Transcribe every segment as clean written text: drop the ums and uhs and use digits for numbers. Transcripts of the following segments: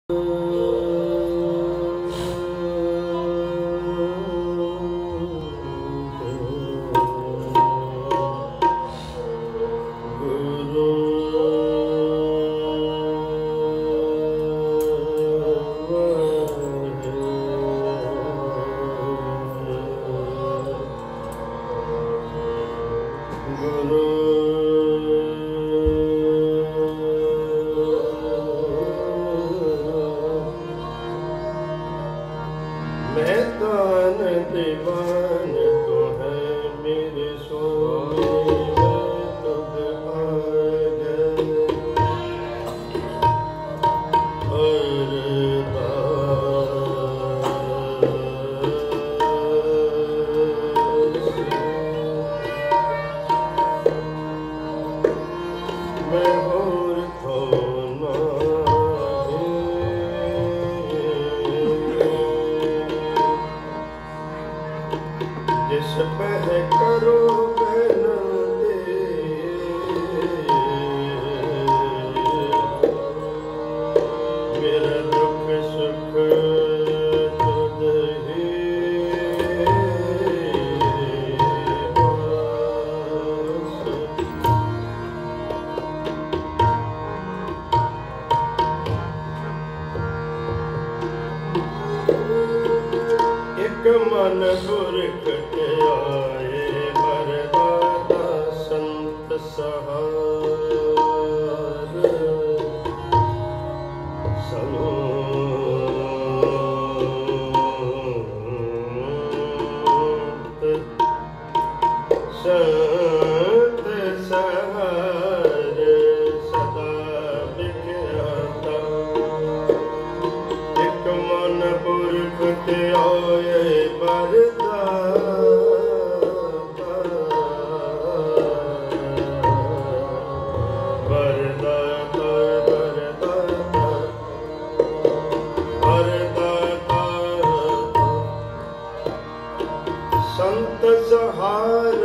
मन पुरख के आए बरदाता संत सहार संत सहार सदा विख्याता एक मन पुरख के आए संत सहार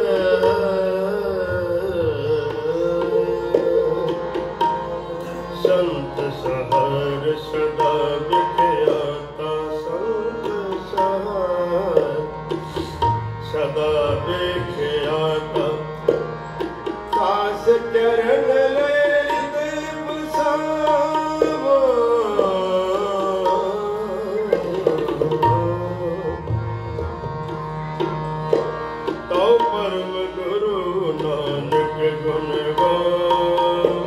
संत सहार सदा विख्याता संत सहार सदा विख्याता खास चरण ललित बसावो तो परम गुरु नानक गुण गावो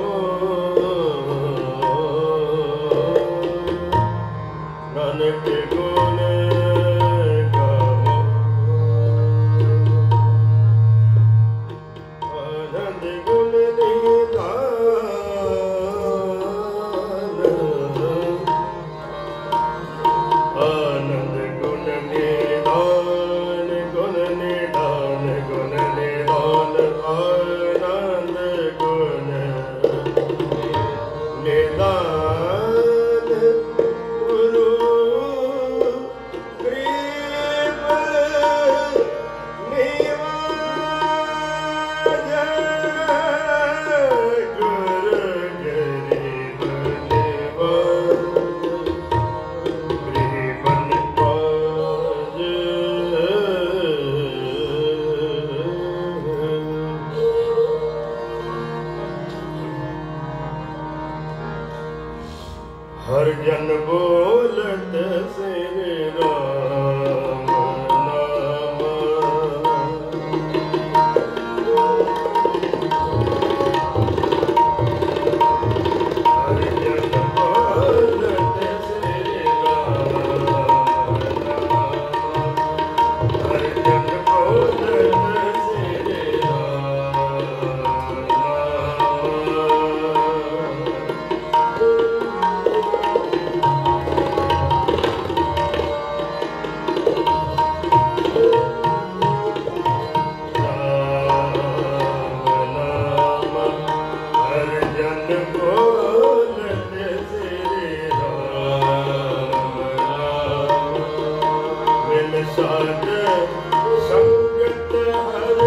नानक गुण गावो आनंद गुण निधान आनंद गुण निधान गुण निधान गुण निधान आनंद गुण निधान गुरु गरीब निवाज गुरु गरीब निवाज हर जन बोलत श्री राम नाम हर जन बोलत श्री राम नाम हर जन बोलत श्री राम संगत हर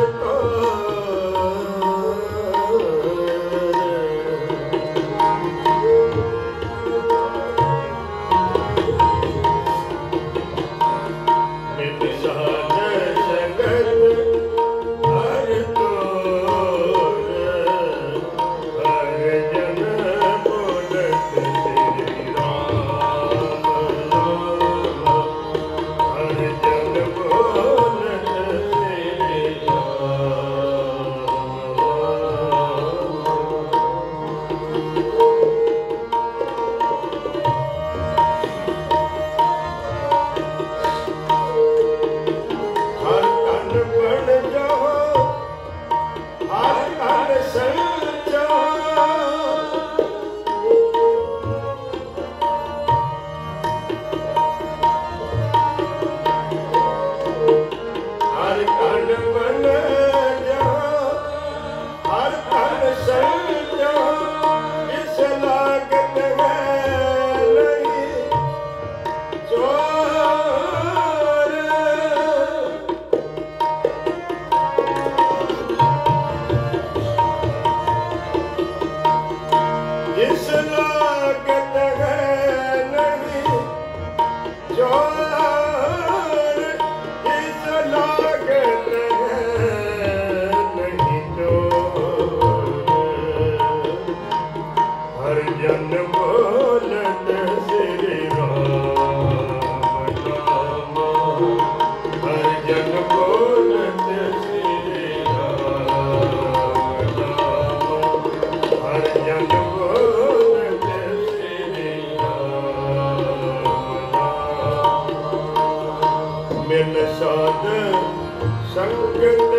जिन साध संगत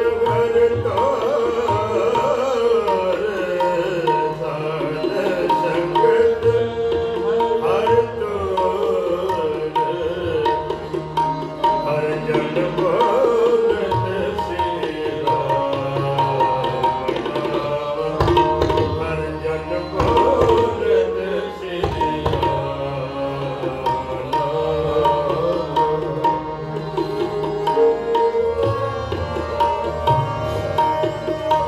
हरतार साध संगत हरतार हर जन बोलत श्री राम हर जन बोलत श्री राम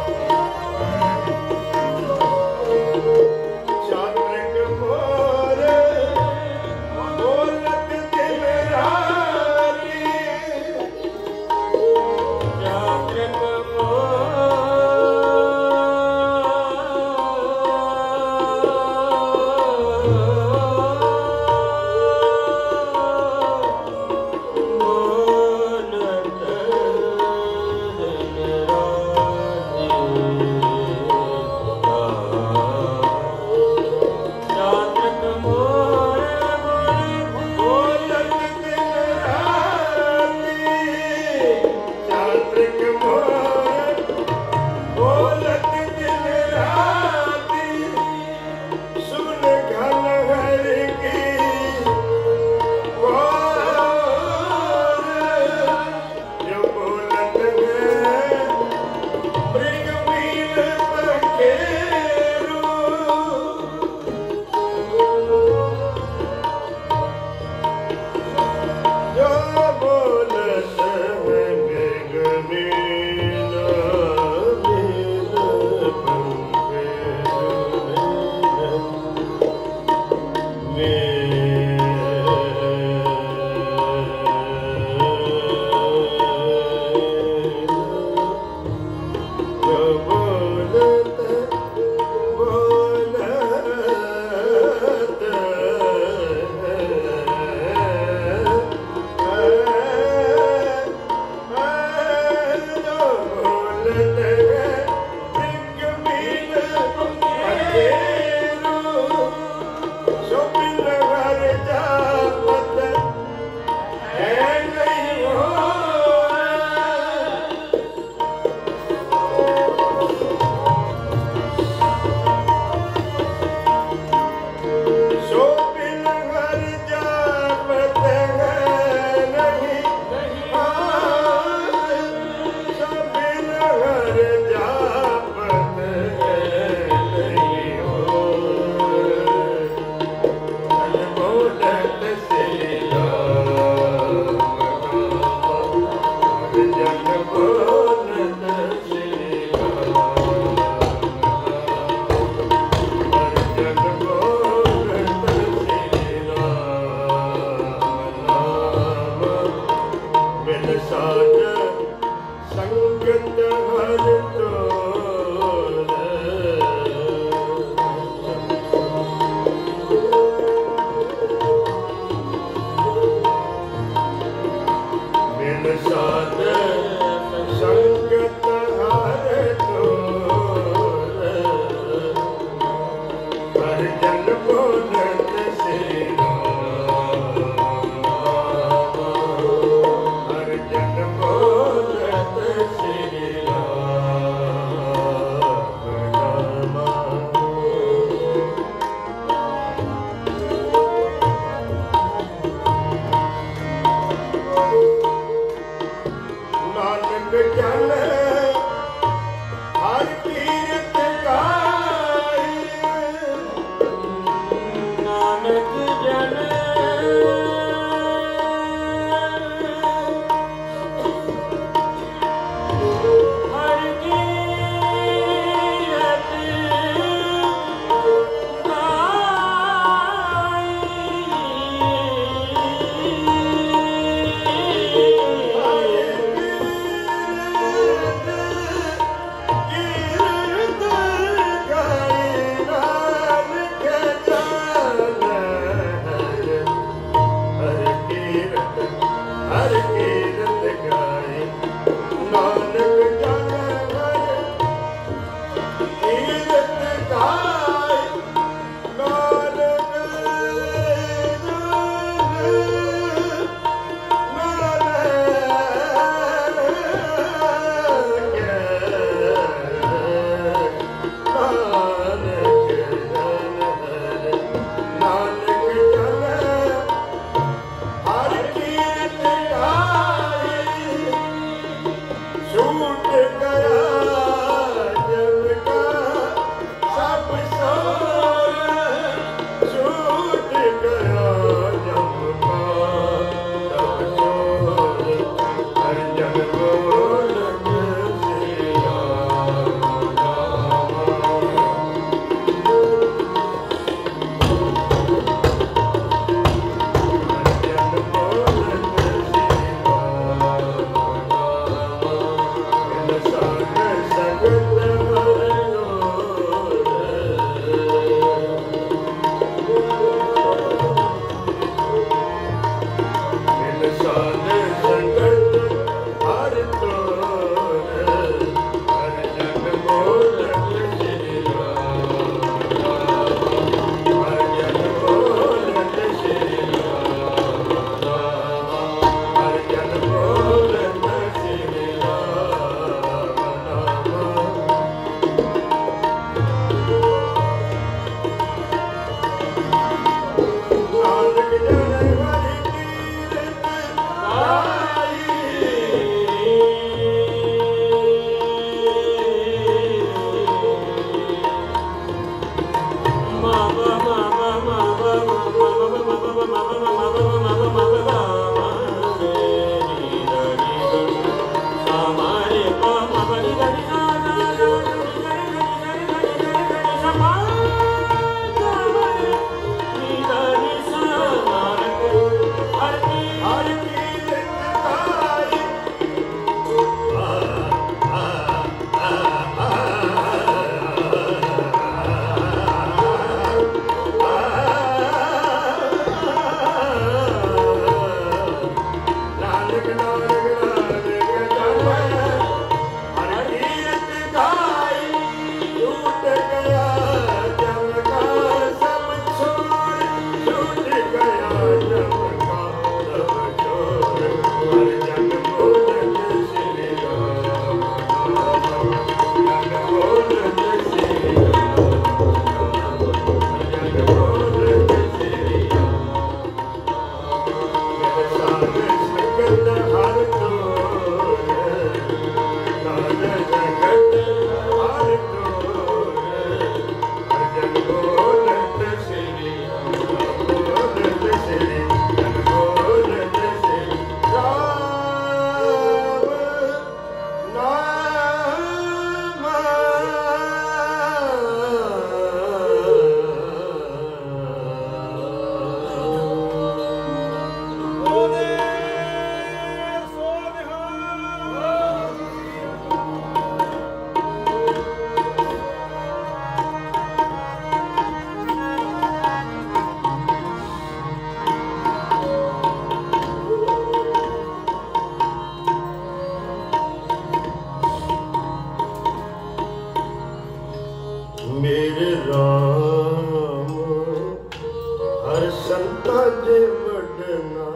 जे वडना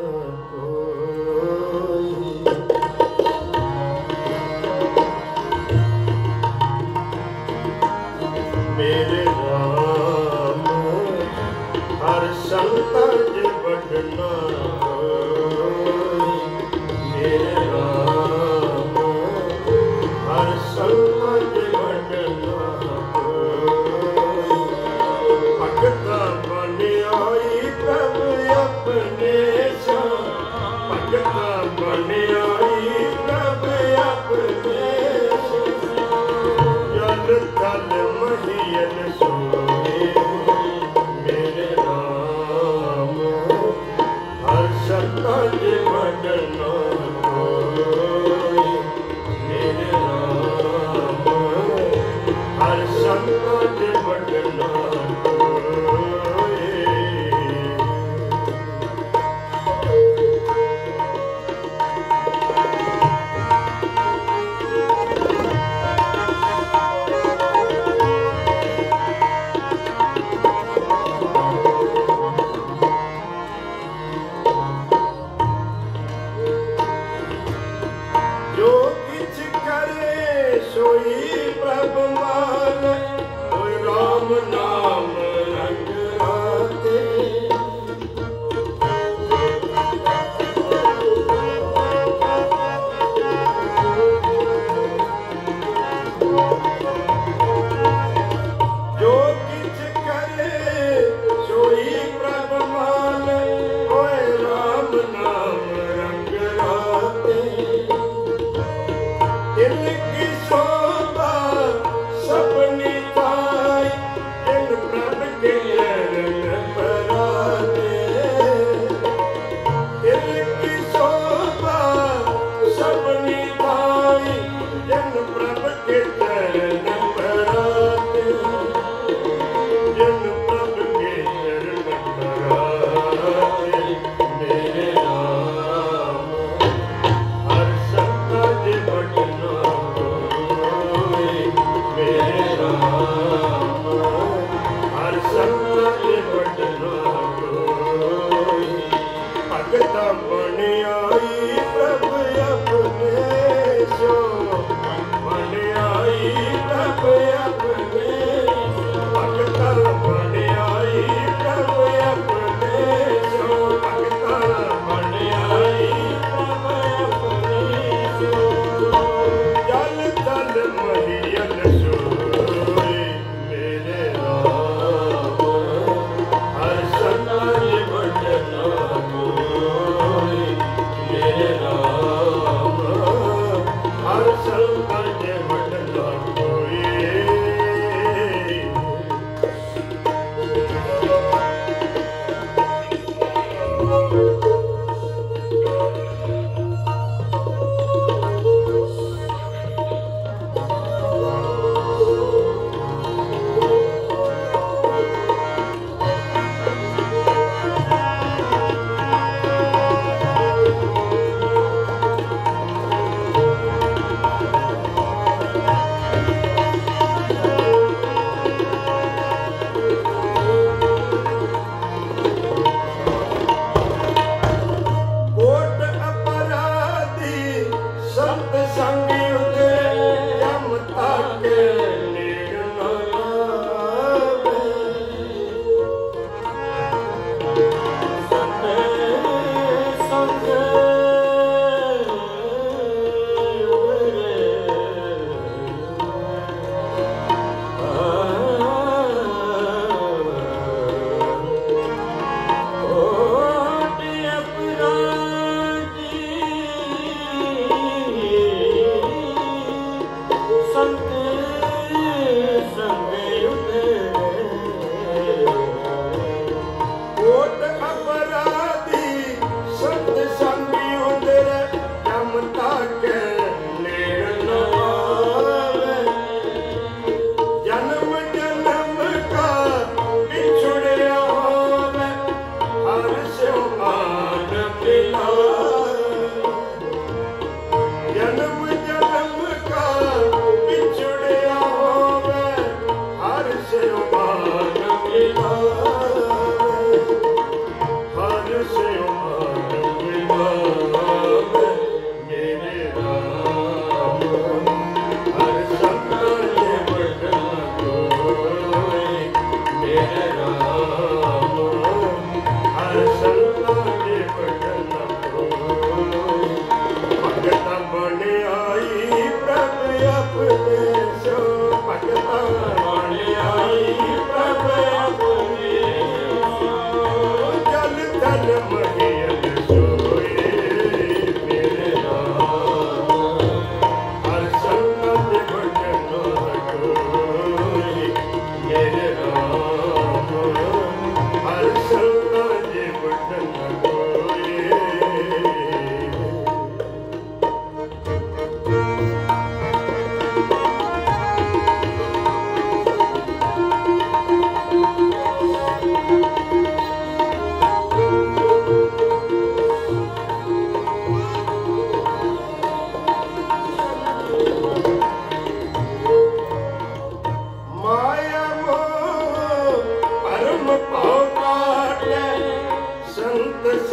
कोई। मेरे राम हर संता जे वडना कोई। मेरे राम हर संता जे वडना कोई। भगता बन आई प्रभु अपने सा। भगता बन आई प्रभु अपने सा। जल तल महियन सोए मेरे राम हर सत्ता जे वडना कोई। मेरे राम हर सत्ता जे वडना प्रभु मान कोई राम नाम रंग आते। जो किछ करे सोई प्रभु मान कोई राम नाम रंग आते। इनकी शोभा सपनी पाई इन प्रभ के चरण पराते। इनकी शोभा सपनी पाई इन प्रभ के चरण पराते। इन प्रभ के चरण पराते। मेरे राम हर सत्ता जे वडना कोई। मेरे राम हर सत्ता जे वडना कोई। भगता बन आई प्रभु अपने सो। बन आई प्रभु अपने। भगता बन आई प्रभु अपने सो। भगता बन आई प्रभु अपने सो। जल तल महियन सोए मेरे राम हर सत्ता जे वडना कोई। मेरे राम हर सत्ता जे वडना कोई। कोट अपराधी संत संग युद्धे यम ताके नीड़ न आवे। संत संग कोट अपराधी संत संग युद्धे यम ताके नीड़ न आवे। जन्म जन्म का बिछुड़िया होवे हर स्यो मान मिलाए। जन्म जन्म का बिछुड़िया होवे हर स्यो मान मिलाए। हर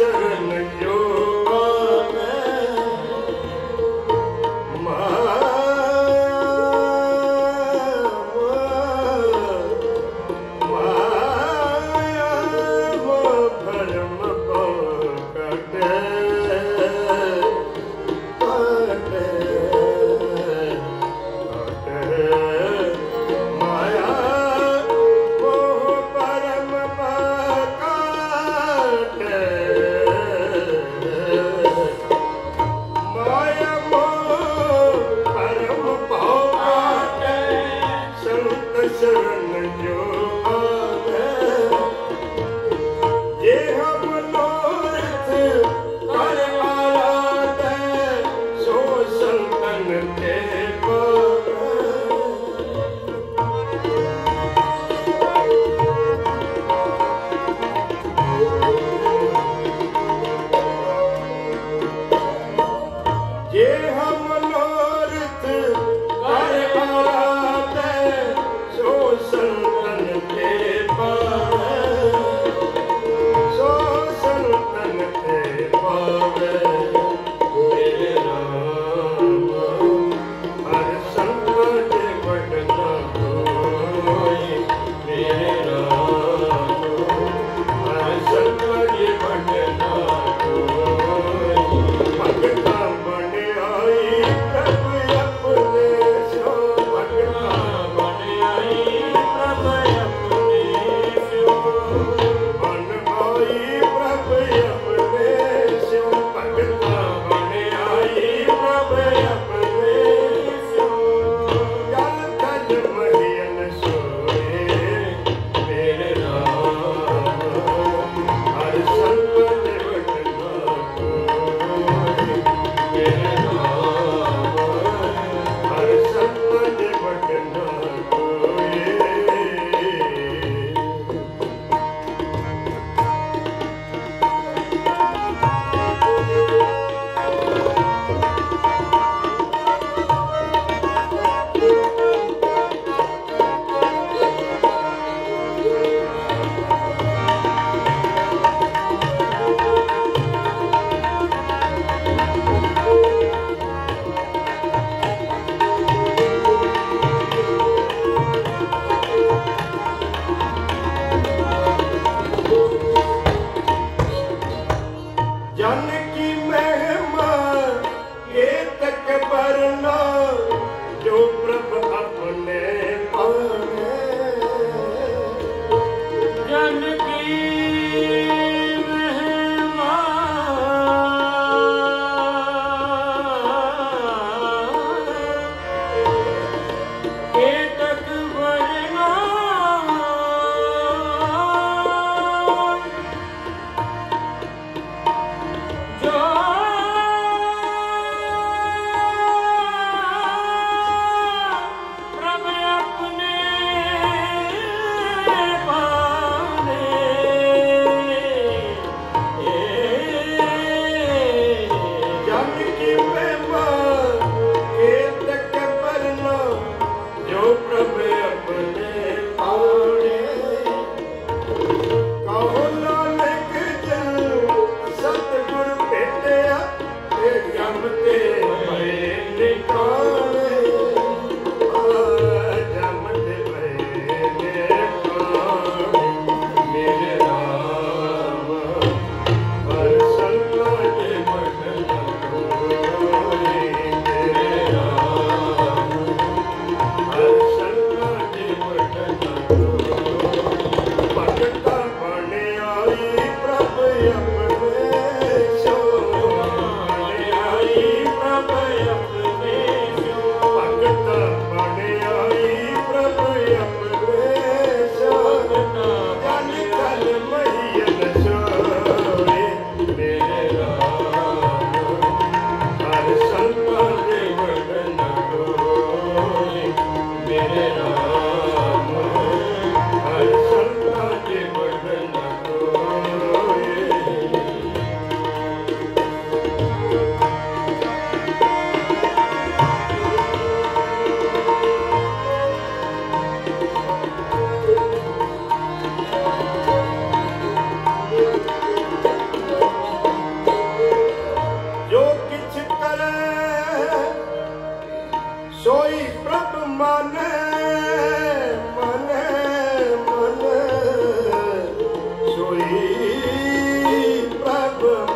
शरण जो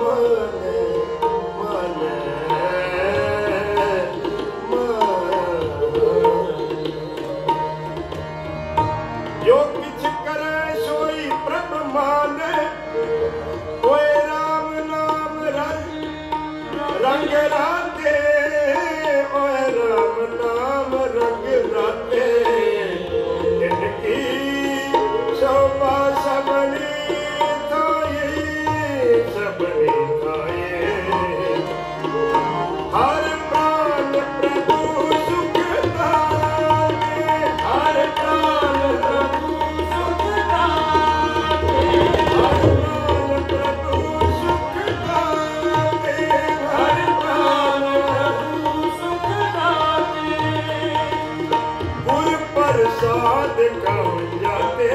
जो किछ करे सोई प्रभ माने कोई राम नाम रंग राते ओए राम नाम रंग राते इनकी शोभा सबनी थाये हर प्राण प्रभु सुख दाते हर प्राण प्रभु सुख दाते हर प्राण प्रभु सुख दाते हर प्राण प्रभु सुख दाते गुर प्रसाद कम जाते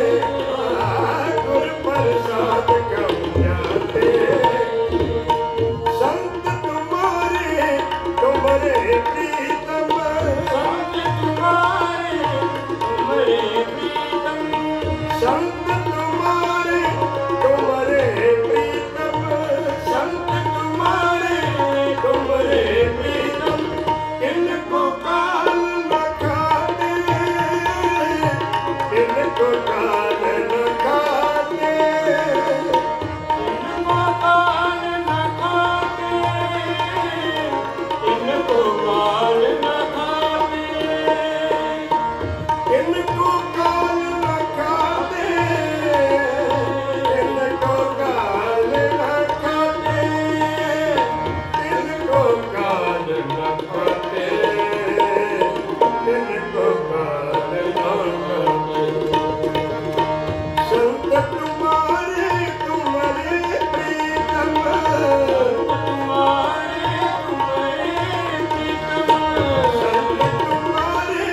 गुर प्रसाद कम जाते संत तुम्हारे प्रीतम संत तुम्हारे प्रीतम संत तुम्हारे प्रीतम संत तुम्हारे प्रीतम इनको काल न खाते इनको काल न खाते इनको काल न खाते इनको काल न खाते इनको काल न खाते इनको काल न खाते इनको काल न खाते इनको काल न खाते संत तुम्हारे प्रीतम तुम्हारे प्रीतम संत तुम्हारे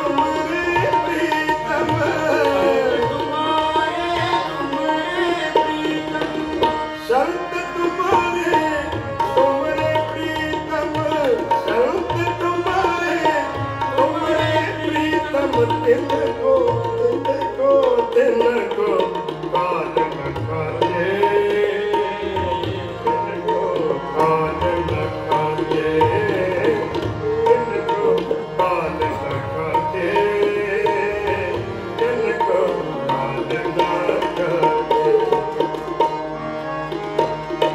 प्रीतम तुम्हारे प्रीतम संत तुम्हारे प्रीतम संत तुम्हारे प्रीतम तिनको काल न खाते तिनको काल न खाते तिनको काल न खाते तिनको काल न खाते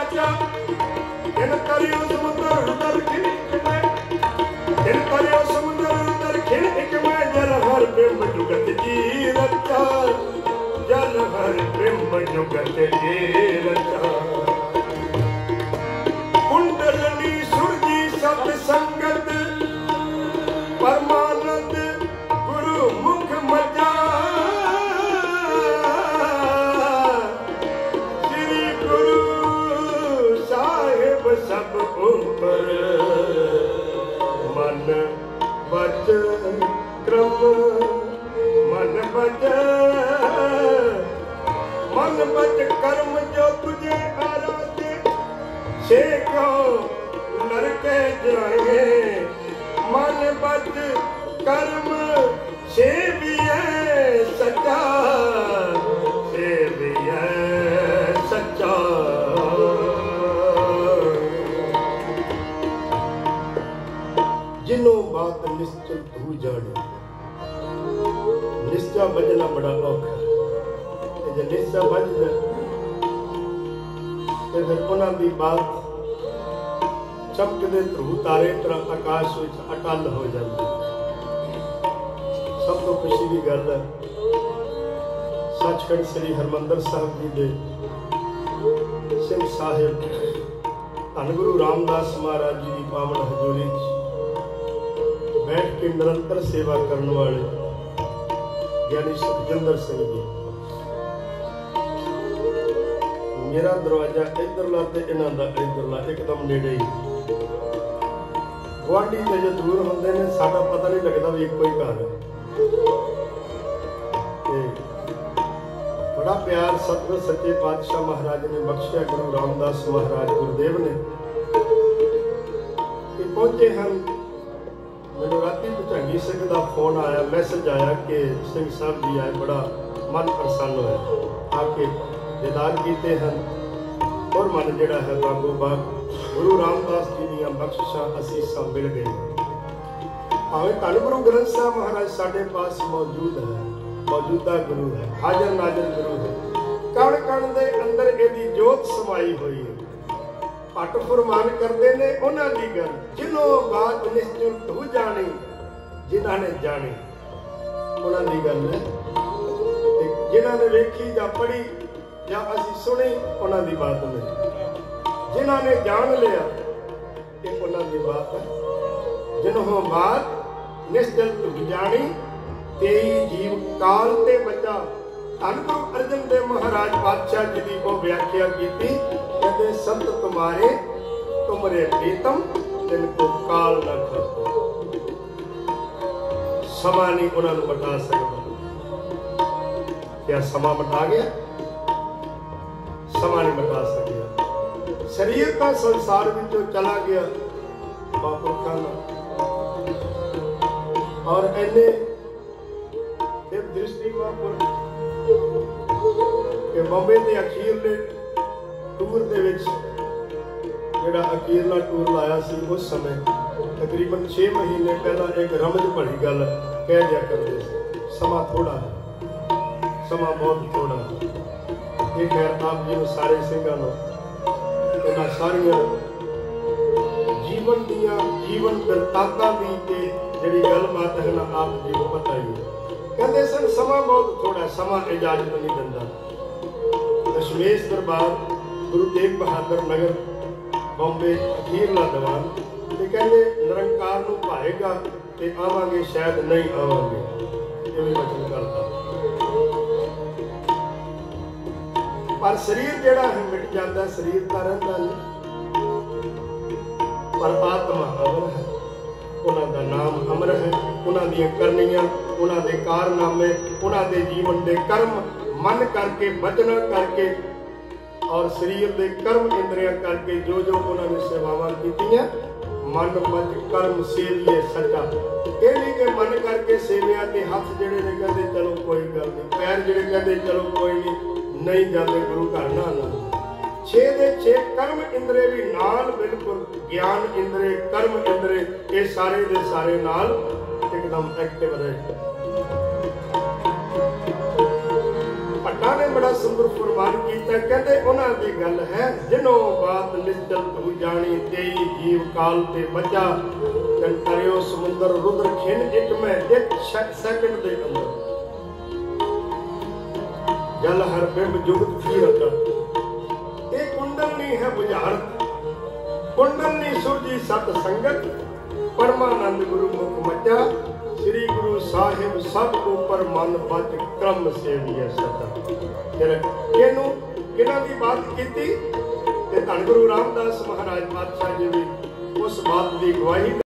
बचा इन करियो समुद्र रुदर खिड़क में इन करियो समुद्र रुदर खिड़क में जल हर बिंब जुगत जी रचा जल हर बिंब जुगत जी रचा कुंडलनी सुरजी सत संगत परमानंद गुरु मुख मजा श्री गुरु साहिब सब ऊपर मन बच क्रम मन बच कर्म जो तुझे आराधे से क्यों नरके जाए मन बच कर्म से भी है सच्चा से भी है सच्चा जिन्हों बात निश्चल तू जाने निश्चा बजना बड़ा औखा जे निश्चा बज जाए तो फिर उन्हों की बात चमकते ध्रुव तारे तरह आकाश में अटल हो जाती। सब तो खुशी की गल है सचखंड श्री हरमंदर साहब जी के सिंह साहिब धन गुरु रामदास महाराज जी की पावन हजूरी बैठ के निरंतर सेवा करने वाले ज्ञानी सुखजिंदर सिंह जी मेरा दरवाजा इधरला ते इन्हां दा इधरला एकदम नेड़े ही गुआढ़ी ते जो दूर होंदे ने साडा पता नहीं लगता भी इक्को ही घर है बड़ा प्यार सतगुर सच्चे पातशाह महाराज ने बख्शिया गुरु रामदास महाराज गुरुदेव ने कि पहुंचे हम मैनू राती भुजंगी सिंह का फोन आया मैसेज आया कि सिंह साहब जी आए बड़ा मन प्रसन्न होया आके दीदार कीते हैं और मन जिहड़ा है बागो बाग गुरु रामदास जी दीयां बख्शिशां असीसां मिल गई भावें धन गुरु ग्रंथ साहब महाराज साडे पास मौजूद है मौजूदा गुरु है हाजर नाजर गुरु है कण कण दे अंदर इहदी जोत समाई हुई है पट फरमान करते ने उन्हां दी गल जिन्हों बात निश्चल तू जानी जिन्हां ने जानी उन्हां दी गल है जिन्हां ने वेखी जां पढ़ी या असी सुनी उन्हां दी बात नहीं जिन्हां ने जान लिया ये उन्हां दी बात है जिन्हों बात निश्चल तू जानी तेई जीव काल ते बचा धन गुरु अर्जन देव महाराज पातशाह जी की वो व्याख्या की कहते संत तुम्हारे तुमरे प्रीतम तिनको काल न खो समा नहीं उन्होंने बता सकता क्या समा बता गया समा नहीं बता सकिया शरीर का संसार विचों चला गया महापुरखा और ऐने दृष्टि महापुरख कि बॉम्बे के अखीरले टूर दे विच जिहड़ा अखीरला टूर लाया सी उस समय तकरीबन 6 महीने पहला एक रमज भरी गल कह दिया करते समा थोड़ा है समा बहुत थोड़ा है ये खैर आप जी सारे सिंघां इन्हां सारियां जीवन दियां जीवन वृतांतां दी ते जिहड़ी गलबात है ना आप जी को पता ही है कहते सन समा बहुत थोड़ा समा इजाजत नहीं दिंदा दशमेश दरबार गुरु तेग बहादुर नगर बॉम्बे अखीरला दीवान ते कहते निरंकार नूं भाएगा ते आवांगे शायद नहीं आवांगे ये भी वचन करता पर शरीर जिहड़ा है मिट जाता शरीर का रहिंदा नहीं पर आत्मा अमर है उन्हां दा नाम अमर है उन्हां दी करनियां उन्हां दे कारनामे उन्हां दे जीवन दे कर्म मन करके वचन करके और शरीर दे कर्म इंद्रियां करके जो जो उन्होंने सेवावां कीतियां मन मच कर्म सेविए सच्चा ये नहीं कि मन करके सेविया ते हाथ जिहड़े ने कहते चलो कोई गल नहीं पैर जिहड़े कहते चलो कोई नहीं जाते गुरु घर ना 6 दे 6 कर्म इंद्रे भी नाल बिल्कुल ज्ञान इंद्रे कर्म इंद्रे ये सारे दे सारे नाल एकदम एक्टिव रहे पट्टा मां ने बड़ा सुंदर फरमान किया, कहते उन्हां दी गल है, जिन्हों बात निश्चल तू जानी, तेई जीव काल ते बचा, करियो समुंदर रुद्र खिन एक में एक सेकंड दे अंदर, जल हर बिंब जुगत फिरत, एक कुंडलनी है बुझारत, कुंडलनी सुरजी सत संगत, परमानंद गुरु मुख मचा, श्री गुरु साहिब सब ऊपर मन बच क्रम सेविए सता। फिर इनू किन्हां दी बात कीती ते धन गुरु रामदास महाराज पातशाह जी भी उस बात की गवाही